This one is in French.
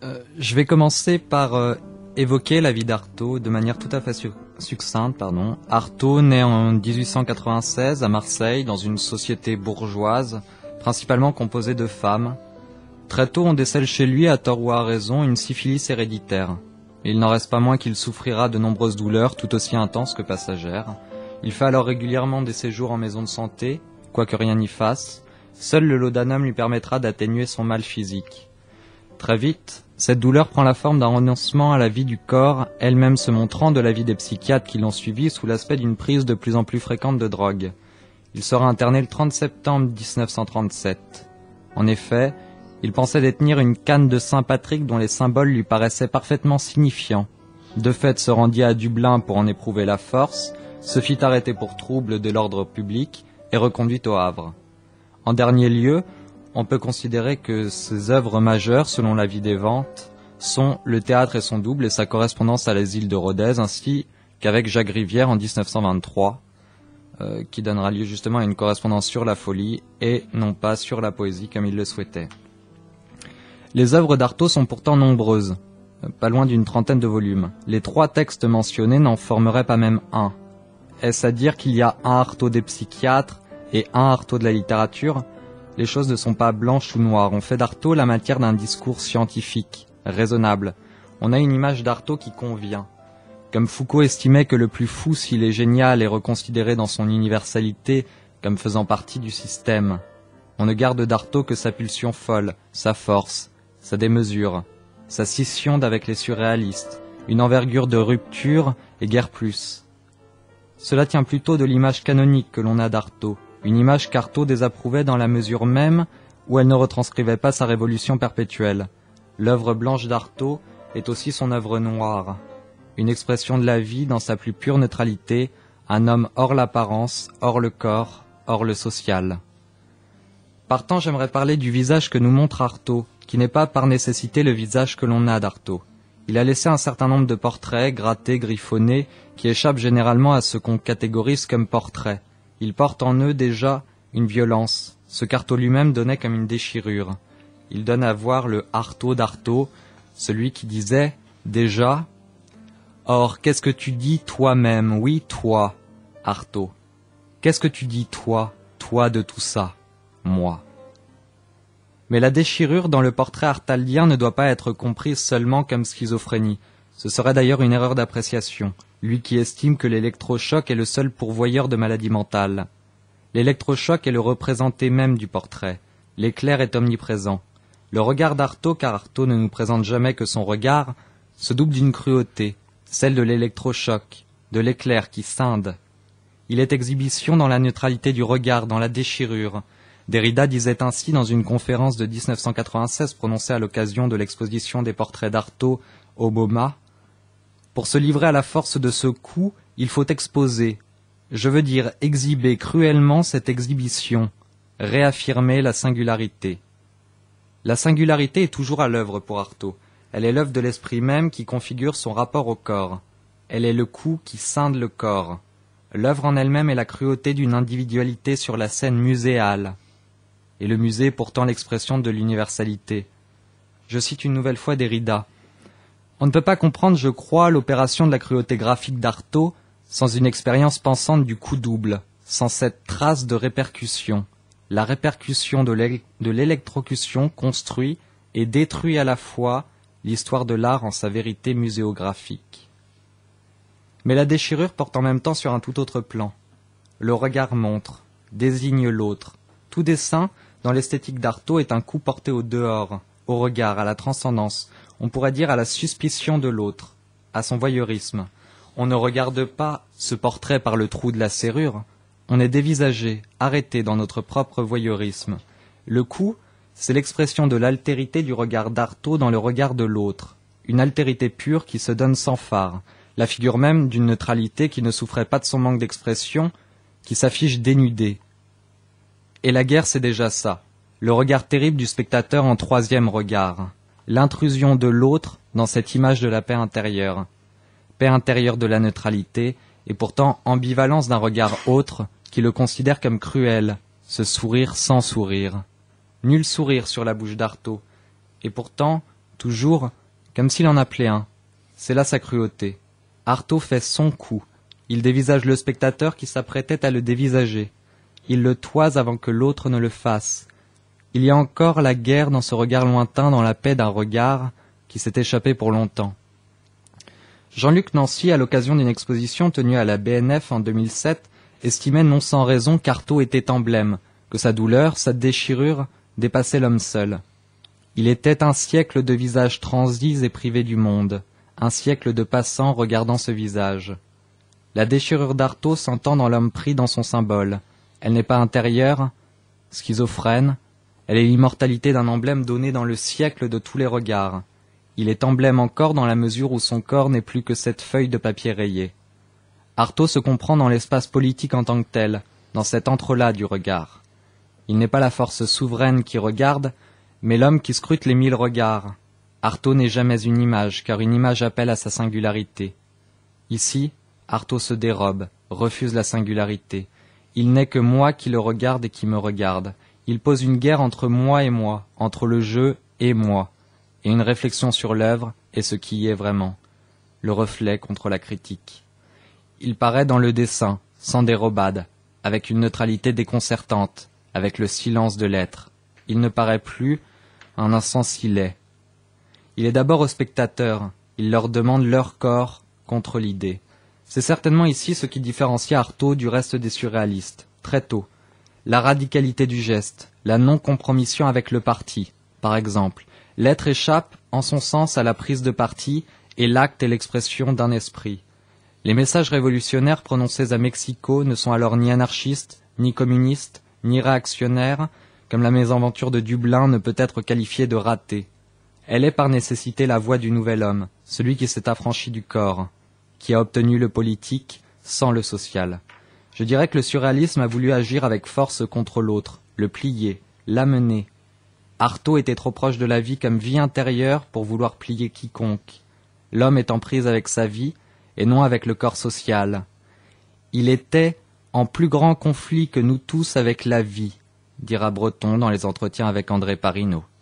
Je vais commencer par évoquer la vie d'Artaud de manière tout à fait succincte. Artaud naît en 1896 à Marseille dans une société bourgeoise, principalement composée de femmes. Très tôt, on décèle chez lui, à tort ou à raison, une syphilis héréditaire. Il n'en reste pas moins qu'il souffrira de nombreuses douleurs, tout aussi intenses que passagères. Il fait alors régulièrement des séjours en maison de santé, quoique rien n'y fasse. Seul le laudanum lui permettra d'atténuer son mal physique. Très vite, cette douleur prend la forme d'un renoncement à la vie du corps, elle-même se montrant de l'avis des psychiatres qui l'ont suivi sous l'aspect d'une prise de plus en plus fréquente de drogue. Il sera interné le 30 septembre 1937. En effet, il pensait détenir une canne de Saint-Patrick dont les symboles lui paraissaient parfaitement signifiants. De fait, se rendit à Dublin pour en éprouver la force, se fit arrêter pour trouble de l'ordre public et reconduit au Havre. En dernier lieu, on peut considérer que ses œuvres majeures, selon l'avis des ventes, sont Le théâtre et son double et sa correspondance à l'asile de Rodez, ainsi qu'avec Jacques Rivière en 1923, qui donnera lieu justement à une correspondance sur la folie et non pas sur la poésie comme il le souhaitait. Les œuvres d'Artaud sont pourtant nombreuses, pas loin d'une trentaine de volumes. Les 3 textes mentionnés n'en formeraient pas même un. Est-ce à dire qu'il y a un Artaud des psychiatres et un Artaud de la littérature ? Les choses ne sont pas blanches ou noires. On fait d'Artaud la matière d'un discours scientifique, raisonnable. On a une image d'Artaud qui convient. Comme Foucault estimait que le plus fou, s'il est génial, est reconsidéré dans son universalité comme faisant partie du système. On ne garde d'Artaud que sa pulsion folle, sa force, sa démesure, sa scission d'avec les surréalistes, une envergure de rupture et guère plus. Cela tient plutôt de l'image canonique que l'on a d'Artaud. Une image qu'Artaud désapprouvait dans la mesure même où elle ne retranscrivait pas sa révolution perpétuelle. L'œuvre blanche d'Artaud est aussi son œuvre noire, une expression de la vie dans sa plus pure neutralité, un homme hors l'apparence, hors le corps, hors le social. Partant, j'aimerais parler du visage que nous montre Artaud, qui n'est pas par nécessité le visage que l'on a d'Artaud. Il a laissé un certain nombre de portraits, grattés, griffonnés, qui échappent généralement à ce qu'on catégorise comme portraits. Ils portent en eux déjà une violence, ce qu'Artaud lui-même donnait comme une déchirure. Il donne à voir le Artaud d'Artaud, celui qui disait déjà « Or, qu'est-ce que tu dis toi-même, oui, toi, Artaud? Qu'est-ce que tu dis toi de tout ça, moi ?» Mais la déchirure dans le portrait artaldien ne doit pas être comprise seulement comme schizophrénie. Ce serait d'ailleurs une erreur d'appréciation, lui qui estime que l'électrochoc est le seul pourvoyeur de maladies mentales. L'électrochoc est le représenté même du portrait. L'éclair est omniprésent. Le regard d'Artaud, car Artaud ne nous présente jamais que son regard, se double d'une cruauté, celle de l'électrochoc, de l'éclair qui scinde. Il est exhibition dans la neutralité du regard, dans la déchirure. Derrida disait ainsi dans une conférence de 1996 prononcée à l'occasion de l'exposition des portraits d'Artaud au MoMA. Pour se livrer à la force de ce coup, il faut exposer, je veux dire exhiber cruellement cette exhibition, réaffirmer la singularité. La singularité est toujours à l'œuvre pour Artaud. Elle est l'œuvre de l'esprit même qui configure son rapport au corps. Elle est le coup qui scinde le corps. L'œuvre en elle-même est la cruauté d'une individualité sur la scène muséale. Et le musée est pourtant l'expression de l'universalité. Je cite une nouvelle fois Derrida. On ne peut pas comprendre, je crois, l'opération de la cruauté graphique d'Artaud sans une expérience pensante du coup double, sans cette trace de répercussion. La répercussion de l'électrocution construit et détruit à la fois l'histoire de l'art en sa vérité muséographique. Mais la déchirure porte en même temps sur un tout autre plan. Le regard montre, désigne l'autre. Tout dessin, dans l'esthétique d'Artaud, est un coup porté au dehors, au regard, à la transcendance, on pourrait dire à la suspicion de l'autre, à son voyeurisme. On ne regarde pas ce portrait par le trou de la serrure, on est dévisagé, arrêté dans notre propre voyeurisme. Le coup, c'est l'expression de l'altérité du regard d'Artaud dans le regard de l'autre, une altérité pure qui se donne sans phare, la figure même d'une neutralité qui ne souffrait pas de son manque d'expression, qui s'affiche dénudée. Et la guerre, c'est déjà ça, le regard terrible du spectateur en troisième regard, l'intrusion de l'autre dans cette image de la paix intérieure de la neutralité, et pourtant ambivalence d'un regard autre qui le considère comme cruel, ce sourire sans sourire. Nul sourire sur la bouche d'Artaud, et pourtant toujours, comme s'il en appelait un. C'est là sa cruauté. Artaud fait son coup. Il dévisage le spectateur qui s'apprêtait à le dévisager. Il le toise avant que l'autre ne le fasse. Il y a encore la guerre dans ce regard lointain, dans la paix d'un regard qui s'est échappé pour longtemps. Jean-Luc Nancy, à l'occasion d'une exposition tenue à la BNF en 2007, estimait non sans raison qu'Artaud était emblème, que sa douleur, sa déchirure, dépassait l'homme seul. Il était un siècle de visages transis et privés du monde, un siècle de passants regardant ce visage. La déchirure d'Artaud s'entend dans l'homme pris dans son symbole. Elle n'est pas intérieure, schizophrène, elle est l'immortalité d'un emblème donné dans le siècle de tous les regards. Il est emblème encore dans la mesure où son corps n'est plus que cette feuille de papier rayée. Artaud se comprend dans l'espace politique en tant que tel, dans cet entrelac du regard. Il n'est pas la force souveraine qui regarde, mais l'homme qui scrute les 1000 regards. Artaud n'est jamais une image, car une image appelle à sa singularité. Ici, Artaud se dérobe, refuse la singularité. Il n'est que moi qui le regarde et qui me regarde. Il pose une guerre entre moi et moi, entre le jeu et moi, et une réflexion sur l'œuvre et ce qui y est vraiment, le reflet contre la critique. Il paraît dans le dessin, sans dérobade, avec une neutralité déconcertante, avec le silence de l'être. Il ne paraît plus, un instant s'il est. Il est d'abord aux spectateurs, il leur demande leur corps contre l'idée. C'est certainement ici ce qui différencie Artaud du reste des surréalistes, très tôt. La radicalité du geste, la non-compromission avec le parti, par exemple. L'être échappe, en son sens, à la prise de parti, et l'acte est l'expression d'un esprit. Les messages révolutionnaires prononcés à Mexico ne sont alors ni anarchistes, ni communistes, ni réactionnaires, comme la mésaventure de Dublin ne peut être qualifiée de ratée. Elle est par nécessité la voix du nouvel homme, celui qui s'est affranchi du corps, qui a obtenu le politique sans le social. Je dirais que le surréalisme a voulu agir avec force contre l'autre, le plier, l'amener. Artaud était trop proche de la vie comme vie intérieure pour vouloir plier quiconque. L'homme est en prise avec sa vie et non avec le corps social. Il était en plus grand conflit que nous tous avec la vie, dira Breton dans les entretiens avec André Parinaud.